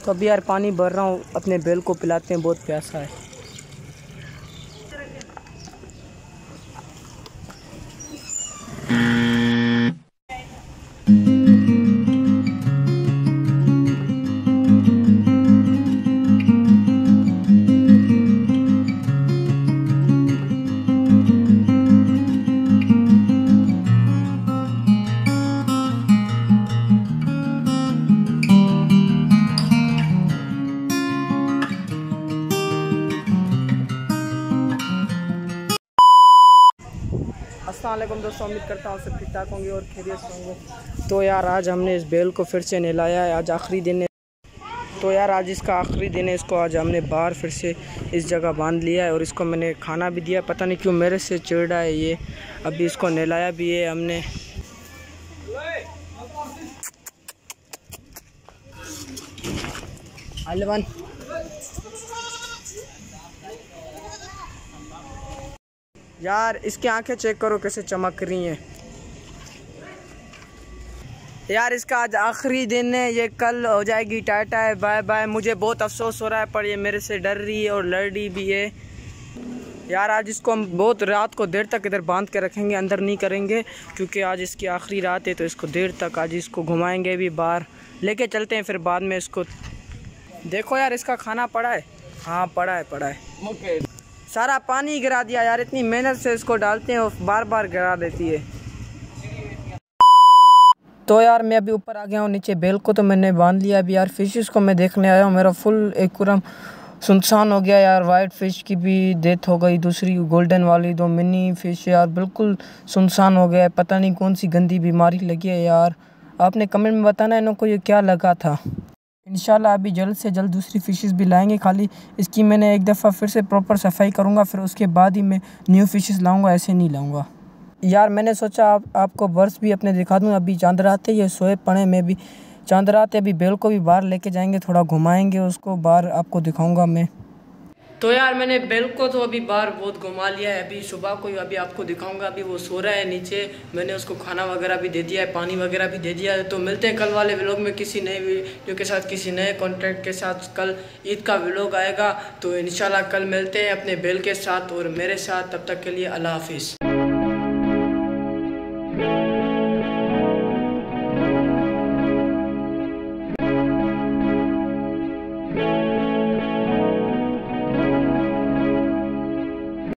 तो अभी यार पानी भर रहा हूँ, अपने बैल को पिलाते हैं, बहुत प्यासा है। अस्सलाम वालेकुम दोस्तों, उम्मीद करता हूँ सब ठीक ठाक होंगे और खैरियत से होंगे। तो यार आज हमने इस बैल को फिर से नहलाया है, आज आखिरी दिन है। तो यार आज इसका आखिरी दिन है, इसको आज हमने बाहर फिर से इस जगह बांध लिया है और इसको मैंने खाना भी दिया। पता नहीं क्यों मेरे से चिढ़ रहा है ये। अभी इसको नहलाया भी है हमने। अलवन यार इसकी आंखें चेक करो कैसे चमक रही हैं। यार इसका आज आखिरी दिन है, ये कल हो जाएगी टाटा है बाय बाय। मुझे बहुत अफसोस हो रहा है पर ये मेरे से डर रही है और लड़ रही भी है। यार आज इसको हम बहुत रात को देर तक इधर बांध के रखेंगे, अंदर नहीं करेंगे क्योंकि आज इसकी आखिरी रात है। तो इसको देर तक आज इसको घुमाएंगे भी, बाहर लेके चलते हैं, फिर बाद में इसको। देखो यार इसका खाना पड़ा है, हाँ पड़ा है। सारा पानी गिरा दिया यार, इतनी मेहनत से इसको डालते हैं और बार बार गिरा देती है। तो यार मैं अभी ऊपर आ गया हूँ, नीचे बैल को तो मैंने बांध लिया। अभी यार फिशेस को मैं देखने आया हूँ, मेरा फुल एक्वेरियम सुनसान हो गया यार। वाइट फ़िश की भी डेथ हो गई, दूसरी गोल्डन वाली 2 मिनी फ़िश यार बिल्कुल सुनसान हो गया है। पता नहीं कौन सी गंदी बीमारी लगी है यार। आपने कमेंट में बताना इनको ये क्या लगा था। इंशाल्लाह अभी जल्द से जल्द दूसरी फ़िशेस भी लाएंगे। खाली इसकी मैंने एक दफ़ा फिर से प्रॉपर सफाई करूँगा, फिर उसके बाद ही मैं न्यू फ़िशेस लाऊँगा, ऐसे नहीं लाऊँगा। यार मैंने सोचा आपको बर्ड्स भी अपने दिखा दूँ। अभी चांद रात है, ये सोए पड़े, मैं भी चांद रात है। अभी बैल को भी बाहर लेके जाएंगे, थोड़ा घुमाएंगे उसको, बाहर आपको दिखाऊंगा मैं। तो यार मैंने बैल को तो अभी बाहर बहुत घुमा लिया है। अभी सुबह को अभी आपको दिखाऊंगा, अभी वो सो रहा है नीचे। मैंने उसको खाना वगैरह भी दे दिया है, पानी वगैरह भी दे दिया है। तो मिलते हैं कल वाले व्लॉग में किसी नए वीडियो के साथ, किसी नए कंटेंट के साथ। कल ईद का व्लॉग आएगा, तो इंशाल्लाह कल मिलते हैं अपने बैल के साथ और मेरे साथ। तब तक के लिए अल्लाह हाफिज़।